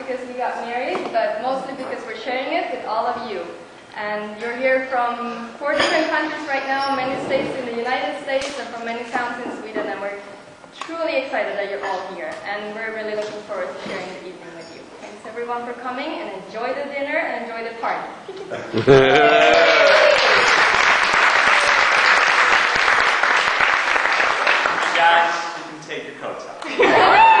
because we got married, but mostly because we're sharing it with all of you. And you're here from 4 different countries right now, many states in the United States, and from many towns in Sweden, and we're truly excited that you're all here. And we're really looking forward to sharing the evening with you. Thanks everyone for coming, and enjoy the dinner and enjoy the party. Guys, you can take your coats off.